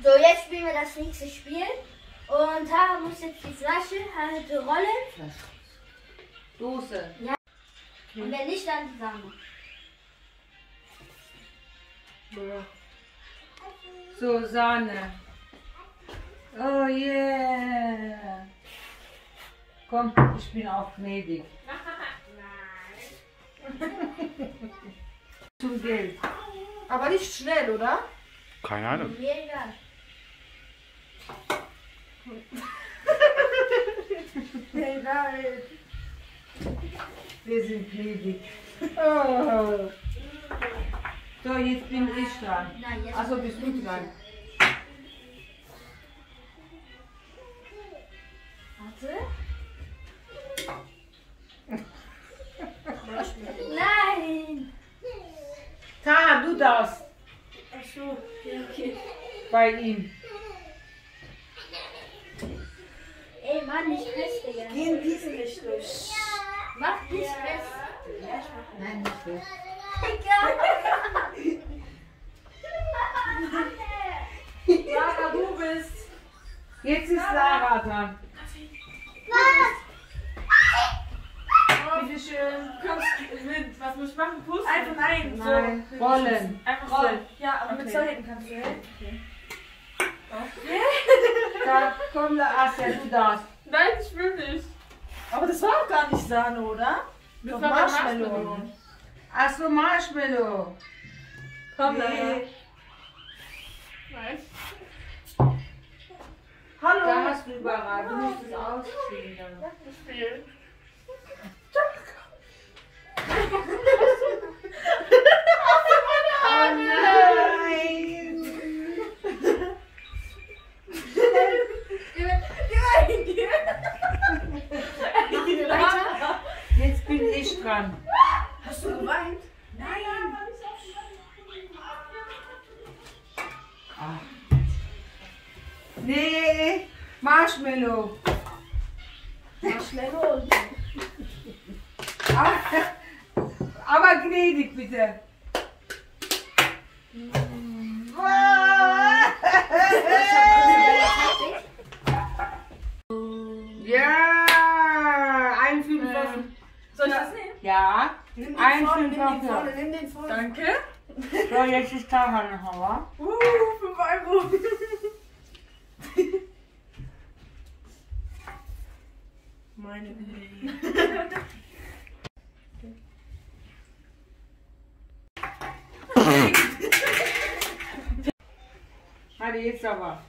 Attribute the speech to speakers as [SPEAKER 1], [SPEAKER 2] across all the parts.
[SPEAKER 1] So, jetzt spielen wir das nächste Spiel. Und Tara muss jetzt die Flasche halt rollen.
[SPEAKER 2] Flasche. Dose.
[SPEAKER 1] Ja. Okay. Und wenn nicht, dann die Sahne.
[SPEAKER 2] So, Sahne. Oh yeah. Komm, ich bin auch gnädig. Zum Geld.
[SPEAKER 3] Aber nicht schnell, oder?
[SPEAKER 4] Keine Ahnung.
[SPEAKER 1] Mir egal.
[SPEAKER 3] Egal.
[SPEAKER 2] Wir sind gnädig. Oh. So, jetzt bin ich dran.
[SPEAKER 1] Nein, jetzt
[SPEAKER 2] Achso, bist du dran.
[SPEAKER 1] Warte. Nein!
[SPEAKER 2] Tara, du darfst.
[SPEAKER 1] Achso, okay.
[SPEAKER 2] Bei ihm.
[SPEAKER 1] Ey, Mann, nicht fest, Digga.
[SPEAKER 3] Geh in diese Richtung.
[SPEAKER 1] Mach nicht fest.
[SPEAKER 2] Nein, nicht fest.
[SPEAKER 3] Lara, du bist.
[SPEAKER 2] Jetzt ist Lara dran.
[SPEAKER 3] Bitte schön. Was muss ich machen? Pusten? Einfach nein.
[SPEAKER 2] Nein,
[SPEAKER 3] So.
[SPEAKER 2] rollen.
[SPEAKER 3] Einfach rollen. Ja, aber mit zwei Händen kannst du helfen.
[SPEAKER 2] Da komm, Asja, du darfst.
[SPEAKER 3] Nein, ich will nicht. Aber das war auch gar nicht Sahne, oder? Das war Marshmallow.
[SPEAKER 2] Achso, Marshmallow.
[SPEAKER 3] Komm,
[SPEAKER 2] Nee.
[SPEAKER 3] Lara. Nein. Hallo.
[SPEAKER 2] Da hast du überall. Du musst es ausziehen. Dann.
[SPEAKER 3] Spielen.
[SPEAKER 2] Oh nein! Jetzt bin ich dran.
[SPEAKER 3] Hast du geweint? Nein.
[SPEAKER 2] Ah. Nee, Marshmallow.
[SPEAKER 3] Marshmallow.
[SPEAKER 2] Aber gnädig bitte. Ja, ein Fünfer.
[SPEAKER 3] Soll ich das nehmen?
[SPEAKER 2] Ja,
[SPEAKER 3] Nimm den
[SPEAKER 2] ein
[SPEAKER 3] vorne, nimm den
[SPEAKER 2] Fünfer.
[SPEAKER 3] vorne, nimm den vorne. Danke.
[SPEAKER 2] So, jetzt ist Tara noch, wa?
[SPEAKER 3] 5 Euro. Meine Güte.
[SPEAKER 2] Warte, jetzt aber.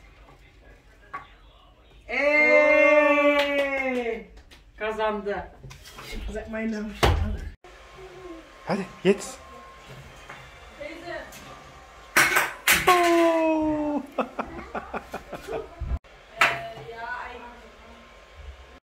[SPEAKER 2] Ey! Kazandı.
[SPEAKER 3] Sag meinen Namen.
[SPEAKER 4] Hadi, jetzt.